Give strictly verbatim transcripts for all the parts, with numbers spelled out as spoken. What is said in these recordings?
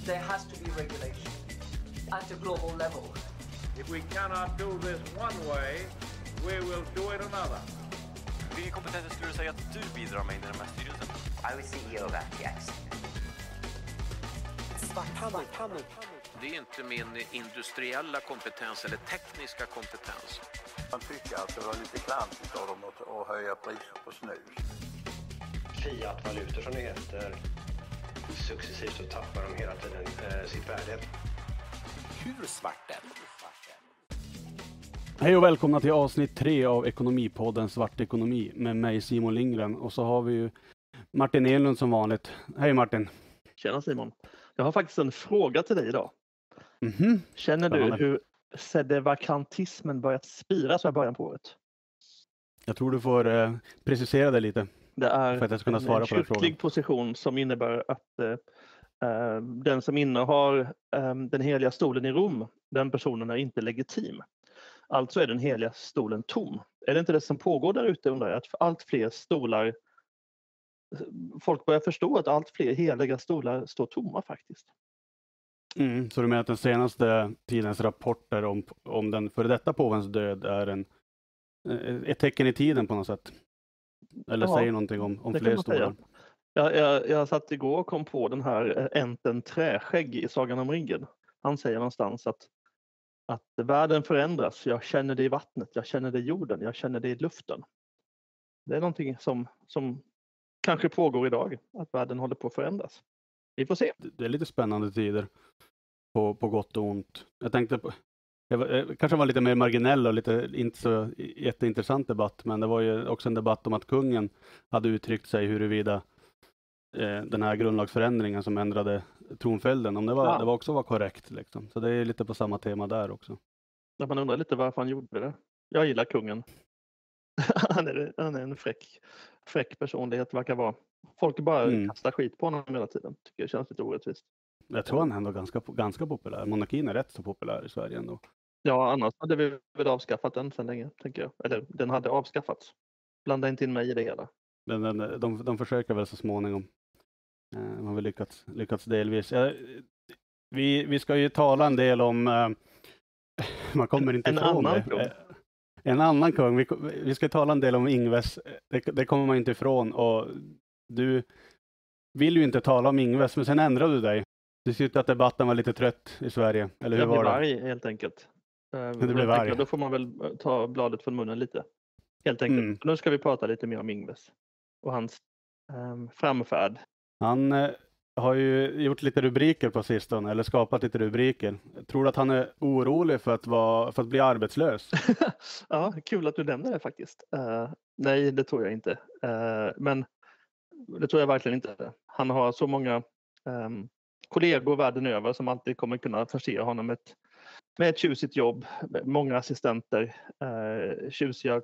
there has to be regulation at a global level. If we cannot do this one way, we will do it another. Vilken kompetens skulle du säga att du bidrar med i den här styrelsen? I was C E O of F T X. Det är inte min industriella kompetens eller tekniska kompetens. Man tycker att det var lite klantigt av dem att, att höja priser på snus. Fiat-valutor som det heter, successivt så tappar de hela tiden eh, sitt värde. Hur svart är det? Hej och välkomna till avsnitt tre av Ekonomipodden Svart Ekonomi med mig Simon Lindgren. Och så har vi ju Martin Enlund som vanligt. Hej Martin. Tjena Simon. Jag har faktiskt en fråga till dig idag. Mm-hmm. Känner du hur sedevakantismen börjat spira så här början på året? Jag tror du får eh, precisera det lite. Det är för att jag ska kunna svara en på den kyrklig position som innebär att eh, den som innehar eh, den heliga stolen i Rom, den personen är inte legitim. Alltså är den heliga stolen tom. Är det inte det som pågår där ute, undrar jag, att allt fler stolar, folk börjar förstå att allt fler heliga stolar står tomma faktiskt. Mm, så du menar att den senaste tidens rapporter om, om den före detta påvens död är en, ett tecken i tiden på något sätt? Eller Ja, säger någonting om, om det fler kan man säga. stolar? Jag, jag, jag satt igår och kom på den här enten Träskägg i Sagan om ringen. Han säger någonstans att, att världen förändras. Jag känner det i vattnet, jag känner det i jorden, jag känner det i luften. Det är någonting som, som kanske pågår idag, att världen håller på att förändras. Vi får se. Det är lite spännande tider på, på gott och ont. Jag tänkte på, jag var, jag kanske var lite mer marginell och lite inte så jätteintressant debatt, men det var ju också en debatt om att kungen hade uttryckt sig huruvida eh, den här grundlagsförändringen som ändrade tronföljden, om det var, Ja. det var också var korrekt liksom. Så det är lite på samma tema där också. När man undrar lite varför han gjorde det. Jag gillar kungen. han, är, han är en fräck, fräck personlighet, verkar vara. Folk bara Mm. kastar skit på honom hela tiden. Tycker jag känns lite orättvist. Jag tror han är ändå ganska, ganska populär. Monarkin är rätt så populär i Sverige ändå. Ja, annars hade vi väl avskaffat den sedan länge, tänker jag. Eller den hade avskaffats. Blanda inte in mig i det hela. Men de, de, de försöker väl så småningom. Eh, man har väl lyckats, lyckats delvis. Eh, vi, vi ska ju tala en del om... Eh, man kommer inte En ifrån annan det. kung. Eh, en annan kung. Vi, vi ska tala en del om Ingves. Det, det kommer man inte ifrån. Och du vill ju inte tala om Ingves, men sen ändrade du dig. Du tyckte att debatten var lite trött i Sverige. Eller hur Jag blev var det? arg helt enkelt. Eh, blev jag tänker, arg. Då får man väl ta bladet från munnen lite. Helt enkelt. Mm. Nu ska vi prata lite mer om Ingves. Och hans um, framfärd. Han eh, har ju gjort lite rubriker på sistone, eller skapat lite rubriker. Tror du att han är orolig för att, vara, för att bli arbetslös? Ja, kul att du nämner det faktiskt. Uh, nej, det tror jag inte. Uh, men det tror jag verkligen inte. Han har så många um, kollegor världen över som alltid kommer kunna förse honom med ett, med ett tjusigt jobb. Många assistenter, uh, tjusiga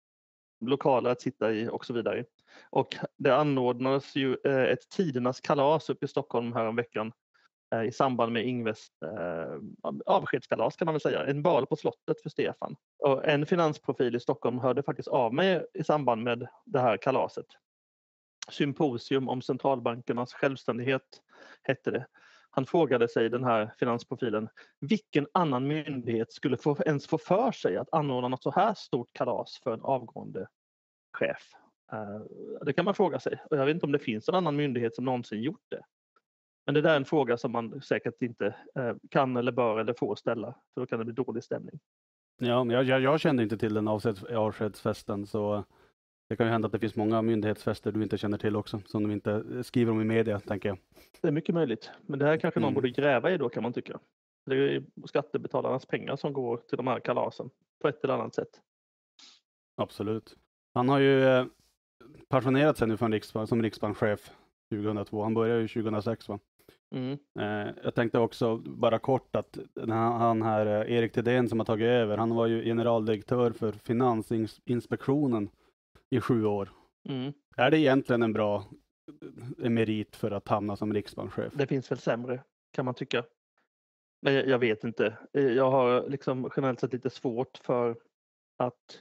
lokaler att sitta i och så vidare. Och det anordnades ju uh, ett tidernas kalas uppe i Stockholm här om veckan uh, i samband med Ingves uh, avskedskalas kan man väl säga. En bal på slottet för Stefan. Och en finansprofil i Stockholm hörde faktiskt av mig i samband med det här kalaset. Symposium om centralbankernas självständighet hette det. Han frågade sig, den här finansprofilen, vilken annan myndighet skulle få, ens få för sig att anordna något så här stort kalas för en avgående chef? Uh, det kan man fråga sig. Och jag vet inte om det finns en annan myndighet som någonsin gjort det. Men det där är en fråga som man säkert inte uh, kan eller bör eller får ställa. För då kan det bli dålig stämning. Ja, men jag, jag, jag kände inte till den avskeds, avskedsfesten, så det kan ju hända att det finns många myndighetsfester du inte känner till också, som de inte skriver om i media, tänker jag. Det är mycket möjligt. Men det här kanske någon Mm. borde gräva i då, kan man tycka. Det är ju skattebetalarnas pengar som går till de här kalasen på ett eller annat sätt. Absolut. Han har ju eh, pensionerat sig nu från riksbank, som riksbankschef tjugohundratvå. Han började ju tjugohundrasex, va? Mm. Eh, jag tänkte också bara kort att den här, han här eh, Erik Thedéen som har tagit över, han var ju generaldirektör för Finansinspektionen i sju år. Mm. Är det egentligen en bra eh, merit för att hamna som riksbankschef? Det finns väl sämre, kan man tycka. Men jag, jag vet inte. Jag har liksom generellt sett lite svårt för att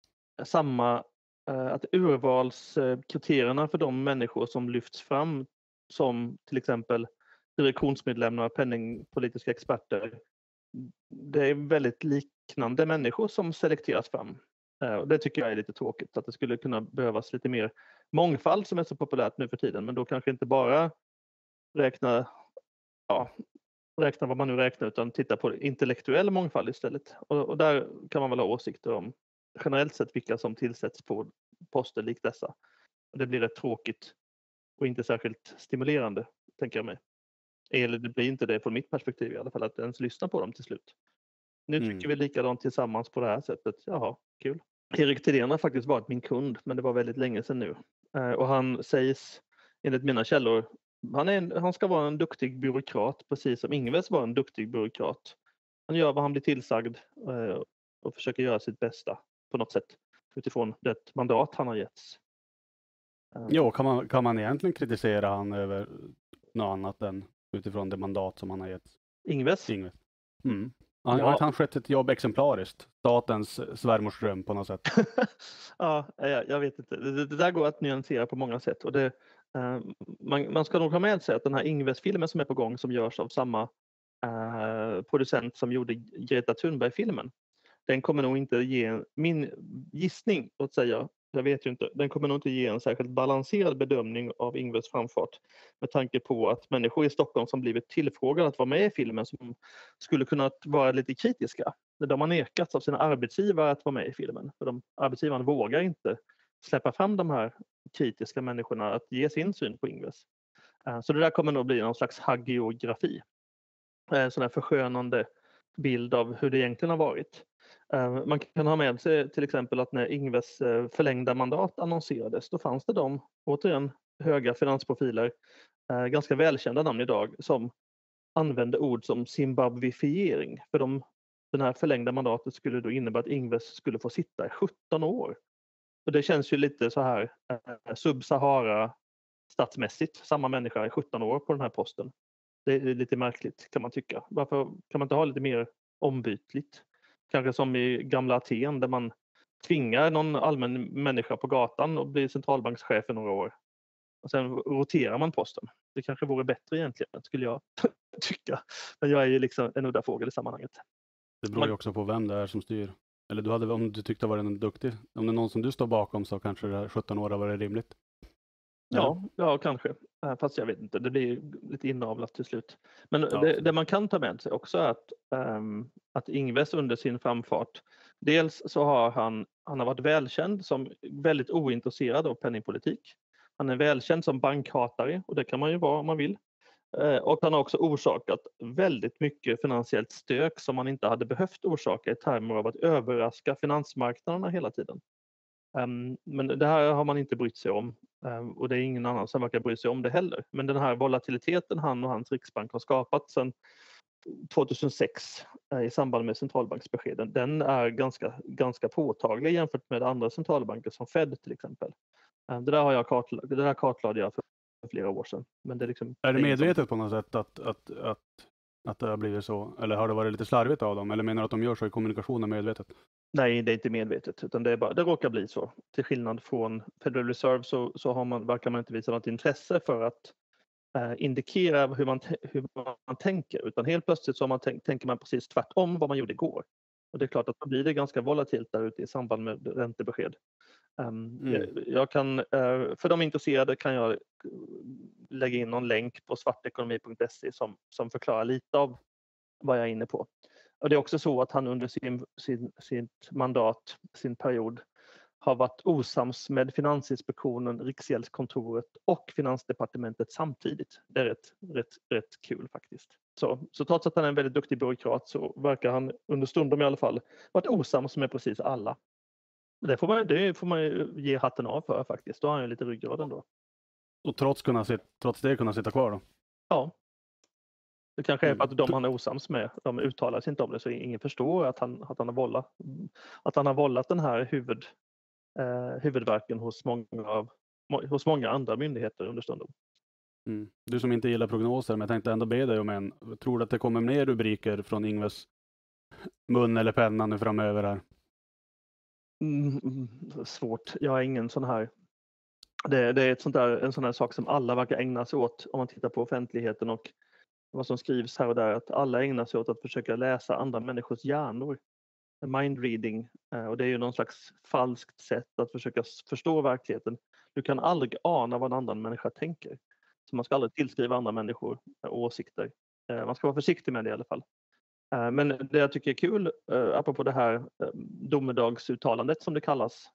samma eh, att urvalskriterierna för de människor som lyfts fram som till exempel direktionsmedlemmar, penningpolitiska experter. Det är väldigt liknande människor som selekteras fram. Och det tycker jag är lite tråkigt, att det skulle kunna behövas lite mer mångfald som är så populärt nu för tiden, men då kanske inte bara räkna, ja, räkna vad man nu räknar, utan titta på intellektuell mångfald istället. Och, och där kan man väl ha åsikter om generellt sett vilka som tillsätts på poster likt dessa. Det blir rätt tråkigt och inte särskilt stimulerande, tänker jag mig. Eller det blir inte det från mitt perspektiv i alla fall, att ens lyssna på dem till slut. Nu tycker mm. vi likadant tillsammans på det här sättet. Jaha, kul. Erik Thedéen har faktiskt varit min kund, men det var väldigt länge sedan nu. Eh, och han sägs, enligt mina källor, han, är en, han ska vara en duktig byråkrat, precis som Ingves var en duktig byråkrat. Han gör vad han blir tillsagd eh, och försöker göra sitt bästa på något sätt utifrån det mandat han har getts. Eh. Jo, kan man, kan man egentligen kritisera han över något annat än utifrån det mandat som han har getts? Ingves? Ingves. Mm. Han, Ja. han skött ett jobb exemplariskt. Statens svärmorsdröm på något sätt. Ja, jag, jag vet inte. Det, det där går att nyansera på många sätt. Och det, eh, man, man ska nog ha med sig att den här Ingves-filmen som är på gång, som görs av samma eh, producent som gjorde Greta Thunberg-filmen, den kommer nog inte ge, min gissning att säga, jag vet ju inte, den kommer nog inte ge en särskilt balanserad bedömning av Ingves framfart, med tanke på att människor i Stockholm som blivit tillfrågade att vara med i filmen, som skulle kunna vara lite kritiska, de har nekats av sina arbetsgivare att vara med i filmen, för de arbetsgivarna vågar inte släppa fram de här kritiska människorna att ge sin syn på Ingves. Så det där kommer nog bli någon slags hagiografi, en sån här förskönande bild av hur det egentligen har varit. Man kan ha med sig till exempel att när Ingves förlängda mandat annonserades, då fanns det de, återigen höga finansprofiler, ganska välkända namn idag, som använde ord som zimbabwifiering. För de, den här förlängda mandatet skulle då innebära att Ingves skulle få sitta i sjutton år. Och det känns ju lite så här eh, sub-Sahara statsmässigt, samma människa i sjutton år på den här posten. Det är lite märkligt, kan man tycka. Varför kan man inte ha lite mer ombytligt? Kanske som i gamla Aten, där man tvingar någon allmän människa på gatan och blir centralbankschef i några år. Och sen roterar man posten. Det kanske vore bättre egentligen, skulle jag tycka. Men jag är ju liksom en udda fågel i sammanhanget. Det beror ju också på vem det är som styr. Eller du hade, om du tyckte var en duktig. Om det är någon som du står bakom, så kanske det här sjutton år har varit rimligt. Ja, ja, kanske. Fast jag vet inte, det blir lite inavlat till slut. Men Ja. det, det man kan ta med sig också är att, um, att Ingves under sin framfart, dels så har han, han har varit välkänd som väldigt ointresserad av penningpolitik. Han är välkänd som bankhatare, och det kan man ju vara om man vill. Uh, och han har också orsakat väldigt mycket finansiellt stök som man inte hade behövt orsaka i termer av att överraska finansmarknaderna hela tiden. Um, men det här har man inte brytt sig om, um, och det är ingen annan som verkar bry sig om det heller. Men den här volatiliteten han och hans riksbank har skapat sedan tjugohundrasex uh, i samband med centralbanksbeskeden, den är ganska, ganska påtaglig jämfört med andra centralbanker som Fed till exempel. Um, det där har jag kartla- det där kartlade jag för flera år sedan. Men det är, liksom, Är det det är medvetet som... på något sätt att, att, att, att det har blivit så? Eller har det varit lite slarvigt av dem? Eller menar du att de gör så i kommunikationen medvetet? Nej, det är inte medvetet, utan det, är bara, det råkar bli så. Till skillnad från Federal Reserve så, så har man, verkar man inte visa något intresse för att eh, indikera hur man, hur man tänker. Utan helt plötsligt så har man tänk, tänker man precis tvärtom vad man gjorde igår. Och det är klart att då blir det ganska volatilt där ute i samband med räntebesked. Um, mm. jag, jag kan, uh, för de intresserade kan jag lägga in någon länk på svartekonomi punkt se som, som förklarar lite av vad jag är inne på. Och det är också så att han under sin, sin, sitt mandat, sin period, har varit osams med Finansinspektionen, Riksgäldskontoret och Finansdepartementet samtidigt. Det är rätt, rätt, rätt kul faktiskt. Så, så trots att han är en väldigt duktig byråkrat, så verkar han under stundom i alla fall varit osams med precis alla. Det får man, det får man ge hatten av för faktiskt. Då har han ju lite ryggrad ändå. Och trots, kunna sit, trots det kunna sitta kvar då? Ja. Det kanske är för att de han är osams med, de uttalar sig inte om det, så ingen förstår att han, att han, har, vållat, att han har vållat den här huvud, eh, huvudvärken hos många, av, hos många andra myndigheter under stunden. Mm. Du som inte gillar prognoser, men jag tänkte ändå be dig om en. Tror du att det kommer mer rubriker från Ingves mun eller penna nu framöver här? Mm, svårt. Jag är ingen sån här. Det, det är ett sånt där, en sån här sak som alla verkar ägna sig åt om man tittar på offentligheten och vad som skrivs här och där, att alla ägnar sig åt att försöka läsa andra människors hjärnor. Mindreading, och det är ju någon slags falskt sätt att försöka förstå verkligheten. Du kan aldrig ana vad en annan människa tänker. Så man ska aldrig tillskriva andra människor åsikter. Man ska vara försiktig med det i alla fall. Men det jag tycker är kul, apropå det här domedagsuttalandet som det kallas,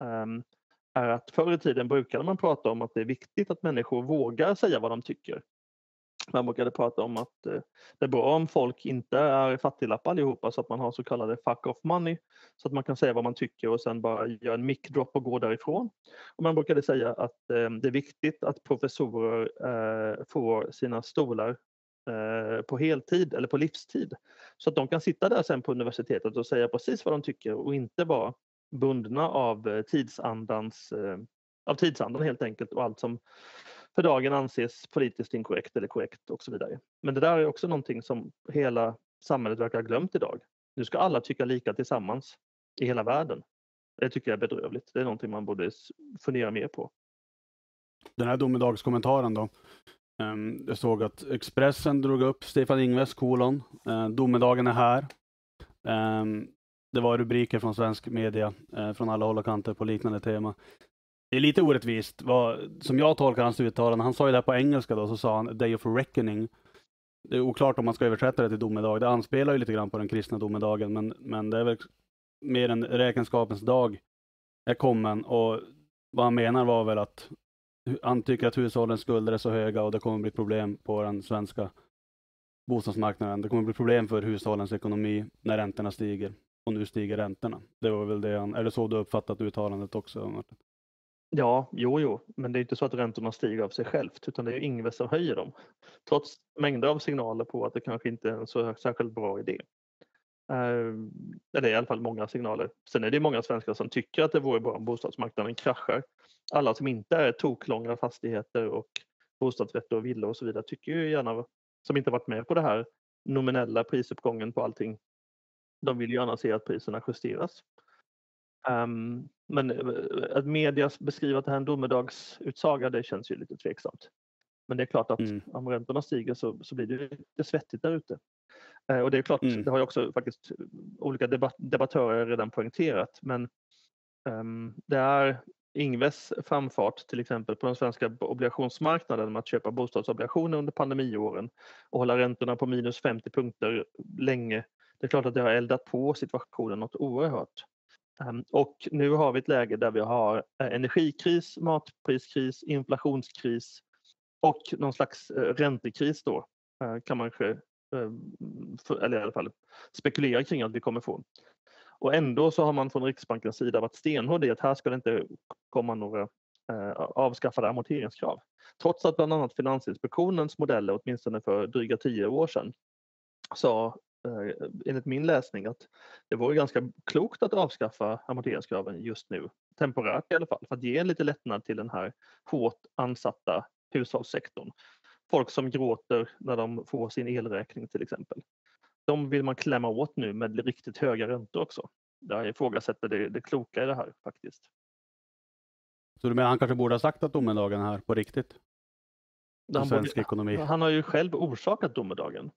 är att förr i tiden brukade man prata om att det är viktigt att människor vågar säga vad de tycker. Man brukade prata om att det är bra om folk inte är fattiglappar allihopa, så att man har så kallade fuck off money, så att man kan säga vad man tycker och sen bara göra en mic drop och gå därifrån. Och man brukade säga att det är viktigt att professorer får sina stolar på heltid eller på livstid, så att de kan sitta där sen på universitetet och säga precis vad de tycker och inte vara bundna av tidsandans av tidsandan helt enkelt, och allt som för dagen anses politiskt inkorrekt eller korrekt och så vidare. Men det där är också någonting som hela samhället verkar ha glömt idag. Nu ska alla tycka lika tillsammans i hela världen. Det tycker jag är bedrövligt. Det är någonting man borde fundera mer på. Den här domedagskommentaren då. Um, jag såg att Expressen drog upp Stefan Ingves kolon. Uh, domedagen är här. Um, det var rubriker från svensk media uh, från alla håll och kanter på liknande tema. Det är lite orättvist. Vad, som jag tolkar hans uttalande, han sa ju det här på engelska då, så sa han Day of Reckoning. Det är oklart om man ska översätta det till domedag. Det anspelar ju lite grann på den kristna domedagen, men, men det är väl mer en räkenskapens dag är kommen, och vad han menar var väl att han tycker att hushållens skulder är så höga och det kommer bli problem på den svenska bostadsmarknaden. Det kommer bli problem för hushållens ekonomi när räntorna stiger, och nu stiger räntorna. Det var väl det han, är det så du uppfattat uttalandet också, Martin? Ja, jo, jo, men det är inte så att räntorna stiger av sig självt, utan det är Ingves som höjer dem. Trots mängder av signaler på att det kanske inte är en så särskilt bra idé. Uh, det är i alla fall många signaler. Sen är det många svenskar som tycker att det vore bra om bostadsmarknaden kraschar. Alla som inte är toklånga fastigheter och bostadsrätter och villor och så vidare tycker ju gärna, som inte varit med på det här nominella prisuppgången på allting, de vill gärna se att priserna justeras. Um, men att media beskriver att det här är en domedagsutsaga, det känns ju lite tveksamt. Men det är klart att mm. om räntorna stiger så, så blir det lite svettigt där ute. Uh, och det är klart, mm. det har ju också faktiskt olika debatt, debattörer redan poängterat. Men um, det är Ingves framfart till exempel på den svenska obligationsmarknaden med att köpa bostadsobligationer under pandemiåren och hålla räntorna på minus femtio punkter länge. Det är klart att det har eldat på situationen något oerhört. Och nu har vi ett läge där vi har energikris, matpriskris, inflationskris och någon slags räntekris då, kan man kanske, eller i alla fall spekulera kring att vi kommer få. Och ändå så har man från Riksbankens sida varit stenhård i att här ska det inte komma några avskaffade amorteringskrav. Trots att bland annat Finansinspektionens modeller åtminstone för dryga tio år sedan sa, enligt min läsning, att det vore ganska klokt att avskaffa amorteringskraven just nu, temporärt i alla fall, för att ge lite lättnad till den här hårt ansatta hushållssektorn. Folk som gråter när de får sin elräkning till exempel. De vill man klämma åt nu med riktigt höga räntor också. Jag ifrågasätter det, det kloka i det här faktiskt. Så du menar han kanske borde ha sagt att domedagen här på riktigt? Han, svensk borde, ekonomi. Han har ju själv orsakat domedagen.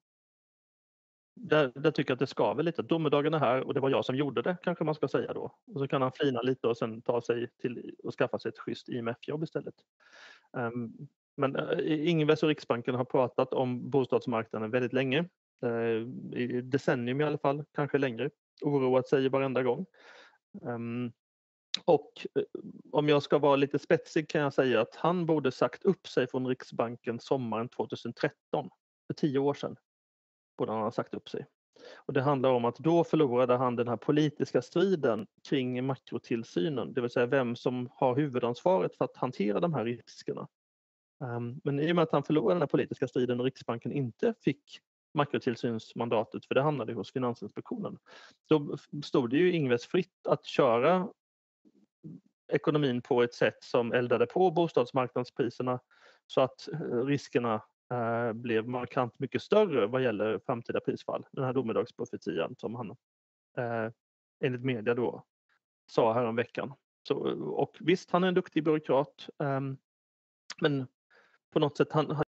Där, där tycker jag att det skaver lite. Domedagen är här och det var jag som gjorde det, kanske man ska säga då. Och så kan han flina lite och sen ta sig till och skaffa sig ett schysst I M F-jobb istället. Um, men uh, Ingves och Riksbanken har pratat om bostadsmarknaden väldigt länge. Uh, I decennium i alla fall, kanske längre. Oroat sig varenda gång. Um, och uh, om jag ska vara lite spetsig kan jag säga att han borde sagt upp sig från Riksbanken sommaren tjugohundratretton, för tio år sedan. Borde han ha sagt upp sig. Och det handlar om att då förlorade han den här politiska striden kring makrotillsynen, det vill säga vem som har huvudansvaret för att hantera de här riskerna. Um, men i och med att han förlorade den här politiska striden och Riksbanken inte fick makrotillsynsmandatet, för det hamnade hos Finansinspektionen, då stod det ju Ingves fritt att köra ekonomin på ett sätt som eldade på bostadsmarknadspriserna så att riskerna Uh, blev markant mycket större vad gäller framtida prisfall. Den här domedagsprofetian som han uh, enligt media då sa här om veckan. Så, och visst, han är en duktig byråkrat, um, men på något sätt han,